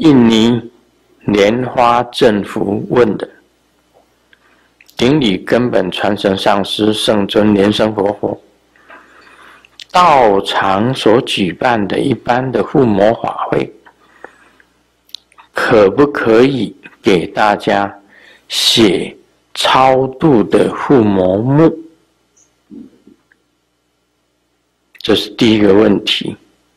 印尼莲花政府问的。顶礼根本传承上师圣尊莲生活佛，道场所举办的一般的护摩法会，可不可以给大家写超度的护摩目？这是第一个问题。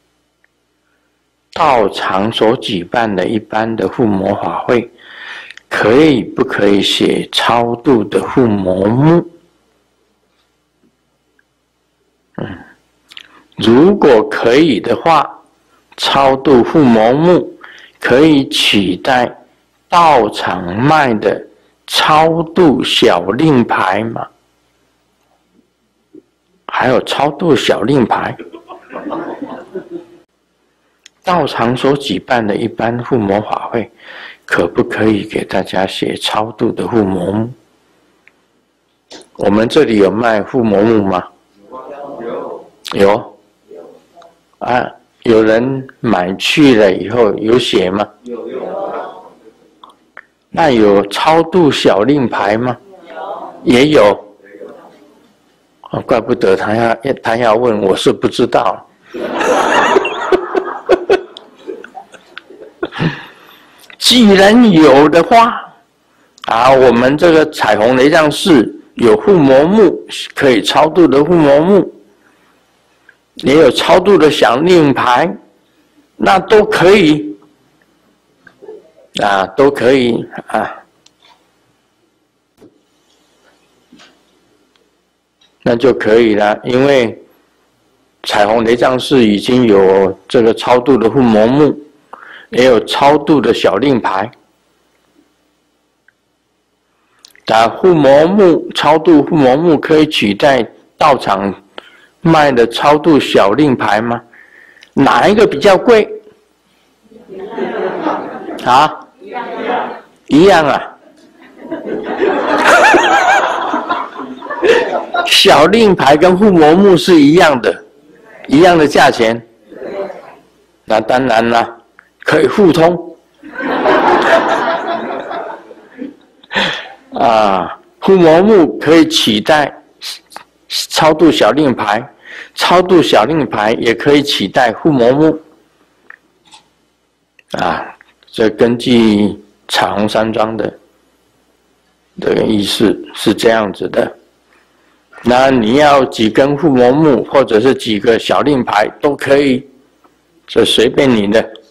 道场所举办的一般的护摩法会，可以不可以写超度的护摩目？如果可以的话，超度护摩目可以取代道场卖的超度小令牌吗？还有超度小令牌。道场所举办的一般护摩法会，可不可以给大家写超度的护摩目？我们这里有卖护摩目吗？有。啊，有人买去了以后有写吗？有。那有超度小令牌吗？也有。哦，怪不得他要问，我是不知道。既然有的话，我们这个彩虹雷藏寺有护摩目，可以超度的护摩目，也有超度的小令牌，那都可以，都可以那就可以了。因为彩虹雷藏寺已经有这个超度的护摩目，也有超度的小令牌。护摩目超度护摩目可以取代道场卖的超度小令牌吗？哪一个比较贵？一样啊。小令牌跟护摩目是一样的价钱。那当然了，可以互通。护摩目可以取代超度小令牌，超度小令牌也可以取代护摩目。这根据彩虹山庄的这个意思是这样子的。那你要几根护摩目或者是几个小令牌都可以，这随便你的。